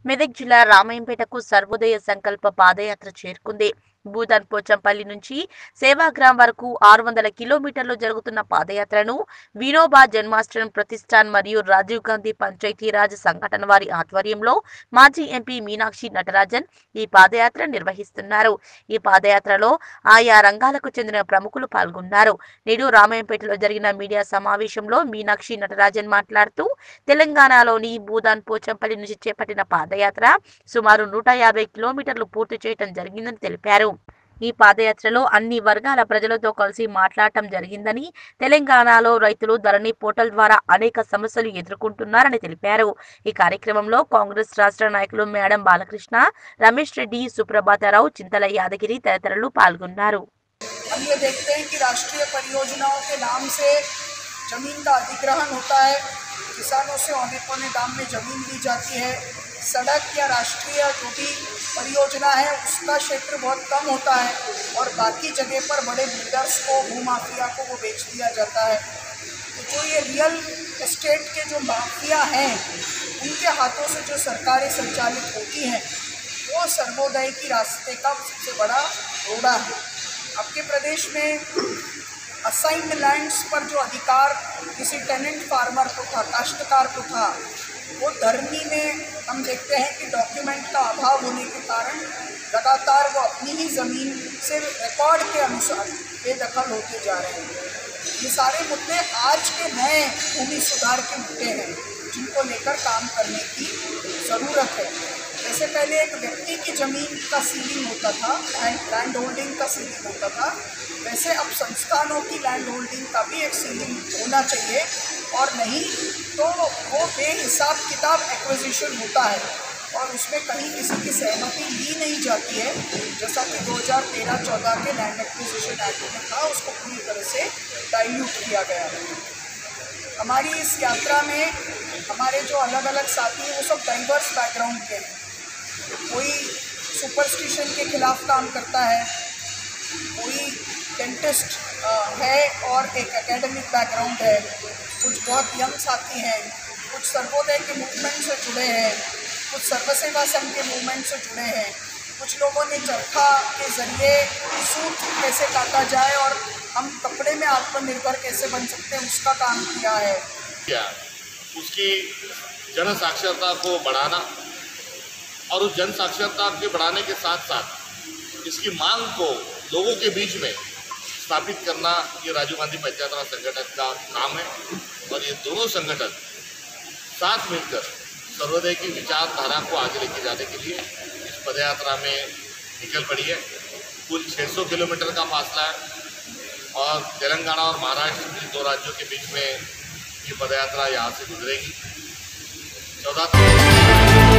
మెదక్ జిల్లా రామాయంపేటకు సర్వోదయ సంకల్ప పాదయాత్ర చేరుకుంది. భూదాన్ పోచంపల్లి నుంచి సేవాగ్రామ్ వరకు 600 కిలోమీటర్లు జరుగుతున్న పాదయాత్రను వినోబా జన్మాష్టమి ప్రతిష్టాన్ మరియు రాజీవ్ గాంధీ పంచాయతీరాజ్ సంఘటన వారి ఆధ్వర్యంలో మాజీ ఎంపీ మీనాక్షి నటరాజన్ ఈ పాదయాత్ర నిర్వహిస్తున్నారు. ఈ పాదయాత్రలో ఆయా రంగాలకు చెందిన ప్రముఖులు పాల్గొన్నారు. నేడు రామాయంపేటలో జరిగిన మీడియా సమావేశంలో మీనాక్షి నటరాజన్ మాట్లాడుతూ తెలంగాణలోని భూదాన్ పోచంపల్లి నుంచి చేపట్టిన పాదయాత్ర సుమారు 150 కిలోమీటర్లు పూర్తి చేయడం జరిగిందని తెలిపారు. ఈ పాదయాత్రలో అన్ని వర్గాల ప్రజలతో కలిసి మాట్లాడటం జరిగిందని, తెలంగాణలో రైతులు ధరణి పోర్టల్ ద్వారా అనేక సమస్యలు ఎదుర్కొంటున్నారని తెలిపారు. ఈ కార్యక్రమంలో కాంగ్రెస్ రాష్ట్ర నాయకులు మేడం బాలకృష్ణ, రమేష్ రెడ్డి, సుప్రభాతారావు, చింతల యాదగిరి తదితరులు పాల్గొన్నారు. जमीन का अधिग्रहण होता है, किसानों से औने पौने दाम में ज़मीन ली जाती है। सड़क या राष्ट्रीय जो भी परियोजना है उसका क्षेत्र बहुत कम होता है और बाकी जगह पर बड़े बिल्डर्स को, भूमाफिया को वो बेच दिया जाता है। तो जो ये रियल एस्टेट के जो माफिया हैं उनके हाथों से जो सरकारें संचालित होती हैं वो सर्वोदय की रास्ते का सबसे बड़ा रोड़ा है। आपके प्रदेश में असाइन्ड लैंड्स पर जो अधिकार किसी टेनेंट फार्मर को था, काश्तकार को था, वो धरनी में हम देखते हैं कि डॉक्यूमेंट का अभाव होने के कारण लगातार वो अपनी ही ज़मीन से रिकॉर्ड के अनुसार बेदखल होते जा रहे हैं। ये सारे मुद्दे आज के नए भूमि सुधार के मुद्दे हैं जिनको लेकर काम करने की ज़रूरत है। जैसे पहले एक व्यक्ति की ज़मीन का सीलिंग होता था, लैंड होल्डिंग का सीलिंग होता था, वैसे अब संस्थानों की लैंड होल्डिंग का भी एक सीलिंग होना चाहिए और नहीं तो वो बेहिसाब किताब एक्विजिशन होता है और उसमें कहीं किसी की सहमति ली नहीं जाती है, जैसा कि 2013-14 के लैंड एक्विजिशन एक्ट में था, उसको पूरी तरह से डाइल्यूट किया गया है। हमारी इस यात्रा में हमारे जो अलग अलग साथी हैं वो सब डाइवर्स बैकग्राउंड के हैं। कोई सुपरस्टिशन के खिलाफ काम करता है, कोई डेंटिस्ट है और एक एकेडमिक बैकग्राउंड है, कुछ बहुत यंग साथी हैं, कुछ सर्वोदय के मूवमेंट से जुड़े हैं, कुछ सर्वसेवा संघ के मूवमेंट से जुड़े हैं, कुछ लोगों ने चरखा के ज़रिए सूत कैसे काटा जाए और हम कपड़े में आत्मनिर्भर कैसे बन सकते हैं उसका काम किया है। उसकी जन साक्षरता को बढ़ाना और उस जन साक्षरता के बढ़ाने के साथ साथ इसकी मांग को लोगों के बीच में स्थापित करना ये राजीव गांधी पंचायत संगठन का काम है और ये दोनों संगठन साथ मिलकर सर्वोदय की विचारधारा को आगे लेके जाने के लिए इस पदयात्रा में निकल पड़ी है। कुल 600 किलोमीटर का फासला है और तेलंगाना और महाराष्ट्र के दो राज्यों के बीच में ये पदयात्रा यहाँ से गुजरेगी। 14